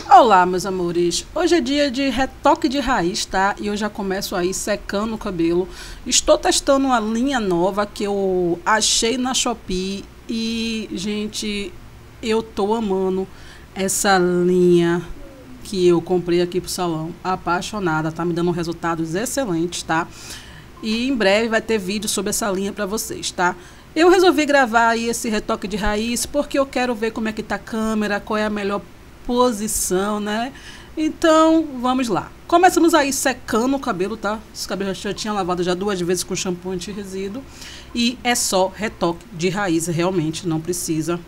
Olá, meus amores, hoje é dia de retoque de raiz, tá? E eu já começo aí secando o cabelo. Estou testando uma linha nova que eu achei na Shopee e, gente, eu tô amando essa linha que eu comprei aqui pro salão. Apaixonada, tá me dando resultados excelentes, tá? E em breve vai ter vídeo sobre essa linha pra vocês, tá? Eu resolvi gravar aí esse retoque de raiz porque eu quero ver como é que tá a câmera, qual é a melhor posição, né? Então, vamos lá. Começamos aí secando o cabelo, tá? Esse cabelo já tinha lavado já 2 vezes com shampoo anti-resíduo. E é só retoque de raiz, realmente. Não precisa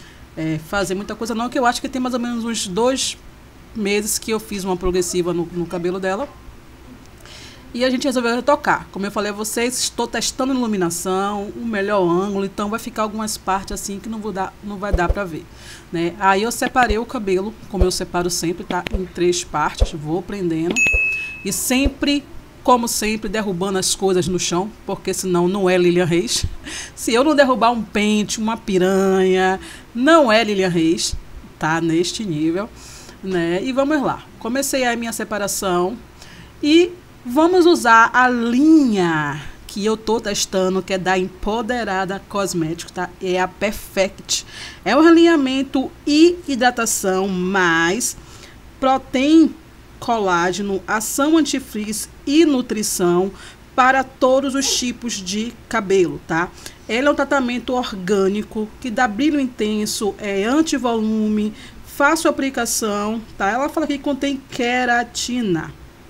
fazer muita coisa não, que eu acho que tem mais ou menos uns 2 meses que eu fiz uma progressiva no cabelo dela. E a gente resolveu retocar. Como eu falei a vocês, estou testando iluminação, o melhor ângulo, então vai ficar algumas partes assim que não vai dar pra ver, né? Aí eu separei o cabelo, como eu separo sempre, tá? Em 3 partes, vou prendendo. E sempre, como sempre, derrubando as coisas no chão, porque senão não é Lilian Reis. Se eu não derrubar um pente, uma piranha, não é Lilian Reis, tá? Neste nível, né? E vamos lá. Comecei a minha separação e vamos usar a linha que eu tô testando, que é da Empoderada Cosméticos, tá? É a Perfect. É um alinhamento e hidratação, mais proteína, colágeno, ação antifrizz e nutrição para todos os tipos de cabelo, tá? Ele é um tratamento orgânico que dá brilho intenso, é anti-volume, fácil aplicação, tá? Ela fala que contém queratina,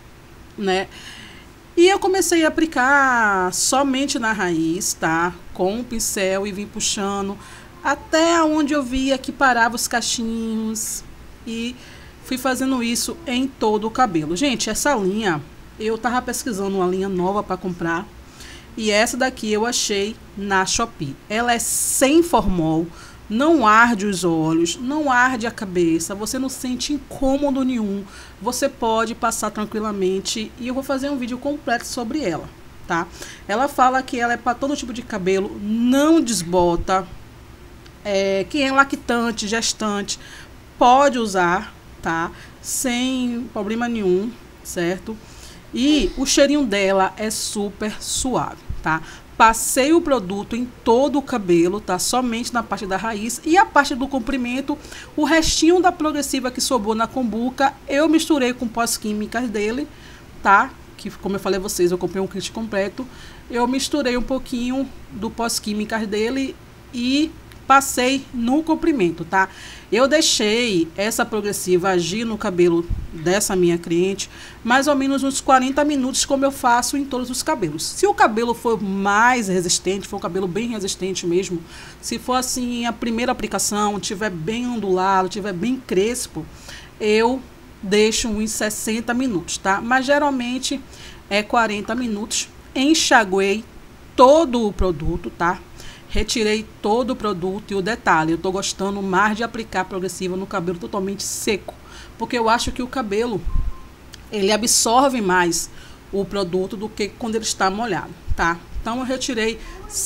né? E eu comecei a aplicar somente na raiz, tá? Com o pincel e vim puxando até onde eu via que parava os cachinhos e fui fazendo isso em todo o cabelo. Gente, essa linha, eu tava pesquisando uma linha nova para comprar e essa daqui eu achei na Shopee. Ela é sem formol, não arde os olhos, não arde a cabeça, você não sente incômodo nenhum, você pode passar tranquilamente e eu vou fazer um vídeo completo sobre ela, tá? Ela fala que ela é para todo tipo de cabelo, não desbota, quem é lactante, gestante, pode usar, tá? Sem problema nenhum, certo? E o cheirinho dela é super suave, tá? Passei o produto em todo o cabelo, tá? Somente na parte da raiz e a parte do comprimento, o restinho da progressiva que sobrou na Kombucha, eu misturei com pós-químicas dele, tá? Que, como eu falei a vocês, eu comprei um kit completo. Eu misturei um pouquinho do pós-químicas dele e passei no comprimento, tá? Eu deixei essa progressiva agir no cabelo dessa minha cliente mais ou menos uns 40 minutos, como eu faço em todos os cabelos. Se o cabelo for mais resistente, for um cabelo bem resistente mesmo, se for assim a primeira aplicação, tiver bem ondulado, tiver bem crespo, eu deixo uns 60 minutos, tá? Mas geralmente é 40 minutos. Enxaguei todo o produto, tá? Retirei todo o produto e o detalhe, eu tô gostando mais de aplicar progressiva no cabelo totalmente seco, porque eu acho que o cabelo, ele absorve mais o produto do que quando ele está molhado, tá? Então eu retirei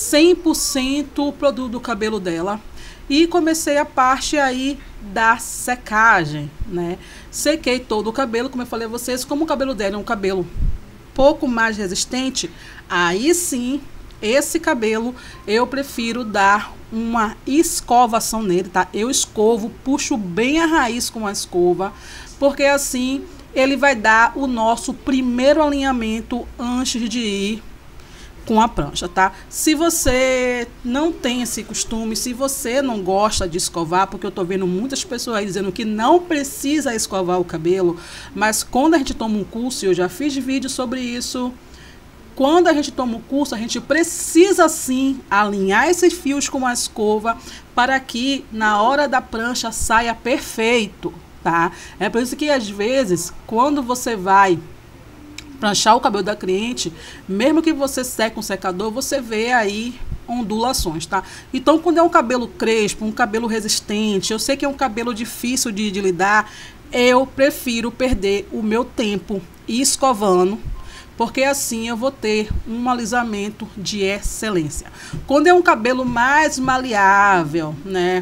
100% o produto do cabelo dela e comecei a parte aí da secagem, né? Sequei todo o cabelo, como eu falei a vocês, como o cabelo dela é um cabelo pouco mais resistente, aí sim, esse cabelo eu prefiro dar uma escovação nele, tá? Eu escovo, puxo bem a raiz com a escova, porque assim ele vai dar o nosso primeiro alinhamento antes de ir com a prancha, tá? Se você não tem esse costume, se você não gosta de escovar, porque eu tô vendo muitas pessoas aí dizendo que não precisa escovar o cabelo, mas quando a gente toma um curso, eu já fiz vídeo sobre isso. Quando a gente toma o curso, a gente precisa sim alinhar esses fios com a escova para que na hora da prancha saia perfeito, tá? É por isso que às vezes, quando você vai pranchar o cabelo da cliente, mesmo que você seque um secador, você vê aí ondulações, tá? Então, quando é um cabelo crespo, um cabelo resistente, eu sei que é um cabelo difícil de lidar, eu prefiro perder o meu tempo escovando, porque assim eu vou ter um alisamento de excelência. Quando é um cabelo mais maleável, né,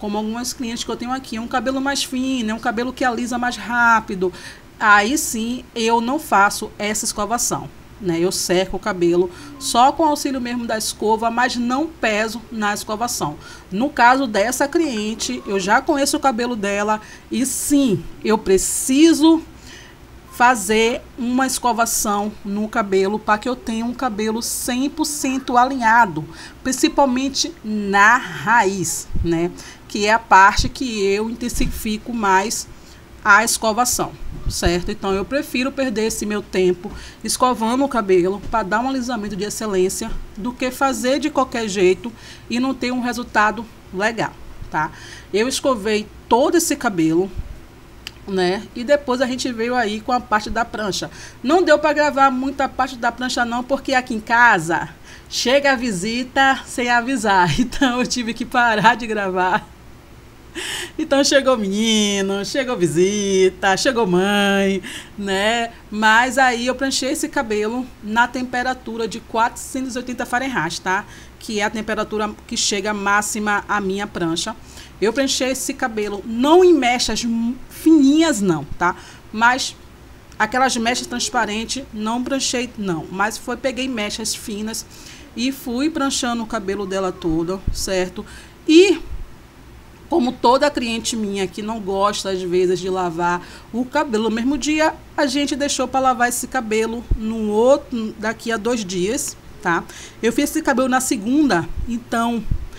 como algumas clientes que eu tenho aqui, é um cabelo mais fino, é um cabelo que alisa mais rápido, aí sim eu não faço essa escovação, né? Eu seco o cabelo só com auxílio mesmo da escova, mas não peso na escovação. No caso dessa cliente, eu já conheço o cabelo dela e sim, eu preciso fazer uma escovação no cabelo para que eu tenha um cabelo 100% alinhado, principalmente na raiz, né? Que é a parte que eu intensifico mais a escovação, certo? Então eu prefiro perder esse meu tempo escovando o cabelo para dar um alisamento de excelência do que fazer de qualquer jeito e não ter um resultado legal, tá? Eu escovei todo esse cabelo, né? E depois a gente veio aí com a parte da prancha. Não deu para gravar muita parte da prancha não, porque aqui em casa chega a visita sem avisar. Então eu tive que parar de gravar. Então chegou menino, chegou visita, chegou mãe, né? Mas aí eu pranchei esse cabelo na temperatura de 480 Fahrenheit, tá? Que é a temperatura que chega máxima à minha prancha. Eu pranchei esse cabelo não em mechas fininhas não, tá? Mas aquelas mechas transparentes não pranchei não, mas peguei mechas finas e fui pranchando o cabelo dela todo, certo? E como toda cliente minha que não gosta às vezes de lavar o cabelo no mesmo dia, a gente deixou para lavar esse cabelo no outro daqui a 2 dias, tá? Eu fiz esse cabelo na segunda, então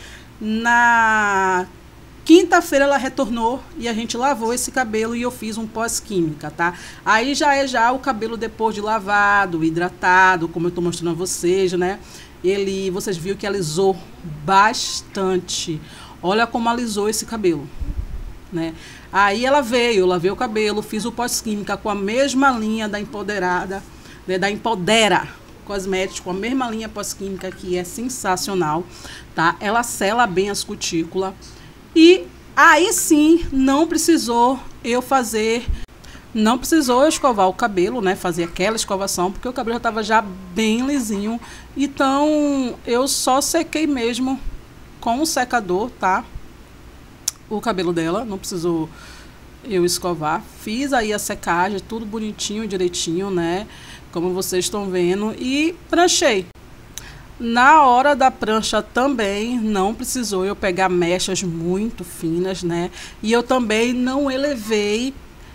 na quinta-feira ela retornou e a gente lavou esse cabelo e eu fiz um pós-química, tá? Aí já o cabelo depois de lavado, hidratado, como eu tô mostrando a vocês, né? Vocês viram que alisou bastante. Olha como alisou esse cabelo, né? Aí eu lavei o cabelo, fiz o pós-química com a mesma linha da Empoderada, né? Da Empodera Cosméticos, com a mesma linha pós-química que é sensacional, tá? Ela sela bem as cutículas. E aí sim, não precisou eu escovar o cabelo, né? Fazer aquela escovação, porque o cabelo já estava já bem lisinho. Então, eu só sequei mesmo com o secador, tá? O cabelo dela, não precisou eu escovar. Fiz aí a secagem, tudo bonitinho, direitinho, né? Como vocês estão vendo. E pranchei. Na hora da prancha também não precisou eu pegar mechas muito finas, né? E eu também não elevei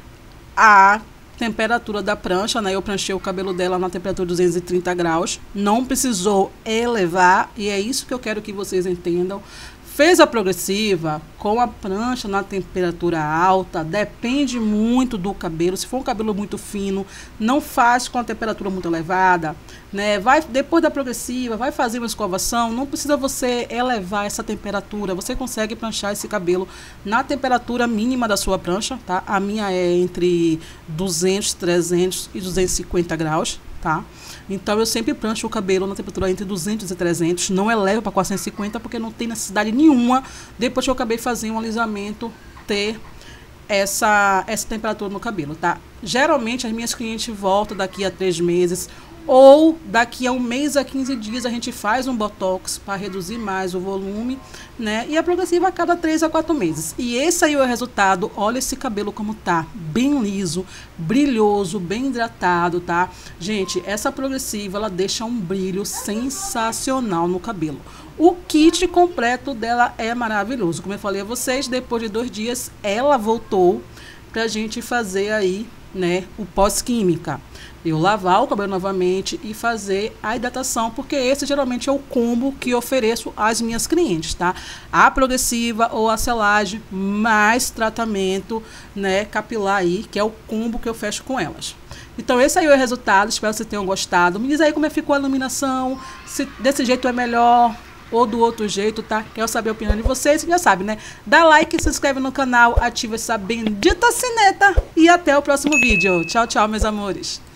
a temperatura da prancha, né? Eu pranchei o cabelo dela na temperatura de 230 graus. Não precisou elevar e é isso que eu quero que vocês entendam. Fez a progressiva com a prancha na temperatura alta, depende muito do cabelo. Se for um cabelo muito fino, não faz com a temperatura muito elevada, né? Depois da progressiva, vai fazer uma escovação, não precisa você elevar essa temperatura. Você consegue pranchar esse cabelo na temperatura mínima da sua prancha, tá? A minha é entre 200, 300 e 250 graus, tá? Então eu sempre prancho o cabelo na temperatura entre 200 e 300, não elevo para 450 porque não tem necessidade nenhuma, depois que eu acabei de fazer um alisamento, ter essa temperatura no cabelo, tá? Geralmente as minhas clientes voltam daqui a 3 meses ou daqui a 1 mês a 15 dias a gente faz um botox para reduzir mais o volume, né? E a progressiva a cada 3 a 4 meses. E esse aí é o resultado. Olha esse cabelo como tá, bem liso, brilhoso, bem hidratado, tá? Gente, essa progressiva ela deixa um brilho sensacional no cabelo. O kit completo dela é maravilhoso. Como eu falei a vocês, depois de 2 dias ela voltou pra gente fazer aí, né, o pós-química. Eu lavar o cabelo novamente e fazer a hidratação, porque esse geralmente é o combo que eu ofereço às minhas clientes, tá? A progressiva ou a selagem mais tratamento, né, capilar aí, que é o combo que eu fecho com elas. Então esse aí é o resultado, espero que vocês tenham gostado. Me diz aí como ficou a iluminação, se desse jeito é melhor ou do outro jeito, tá? Quero saber a opinião de vocês, já sabe, né? Dá like, se inscreve no canal, ativa essa bendita sineta e até o próximo vídeo. Tchau, tchau, meus amores.